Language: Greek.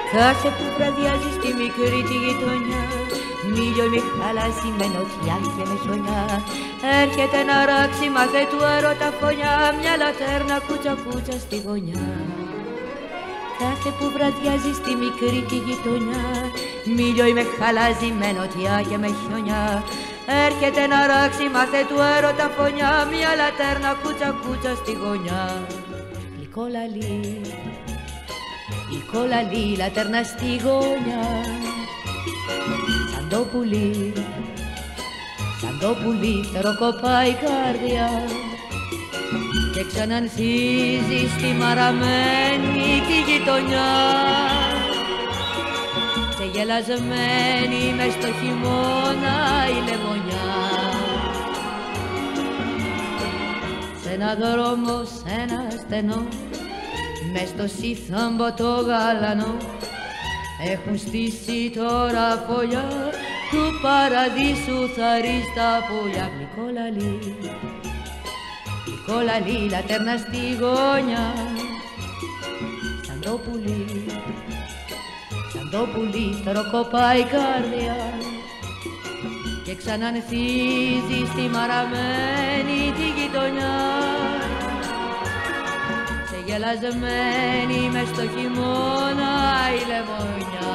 Κάθε που βραδιάζει στη μικρή τη γειτονιά, μήλιο με χαλάσει με νοτιά και με χιονιά. Έρχεται να ράξει μάθε του έρωτα φωνιά, μια λατέρνα κούτσα κούτσα στη γωνιά. Κάθε που βραδιάζει στη μικρή τη γειτονιά, μήλιο με χαλάζει με νοτιά και με χιονιά. Έρχεται να ράξει μάθε του έρωτα φωνιά, μια λατέρνα κούτσα κούτσα στη γωνιά. Λυκόλαλη, λατέρνα στη γωνιά, σαν το πουλί, τεροκοπάει η καρδιά και ξανανθίζει στη μαραμένη τη γειτονιά. Ξεγελασμένη μες στο χειμώνα η λεμονιά, σ' ένα δρόμο, σ' ένα στενό, μες στο σύθαμπο το γαλανό, έχουν στήσει τώρα φωλιά του παραδείσου θα ρίσει τα πουλιά. Λυκόλαλη, λατέρνα στη γωνιά, σαν το πουλί, στροκοπάει η καρδιά και ξανανθίζει στη μαραμένη τη γειτονιά. Γελασμένη μες στο χειμώνα η λεμονιά.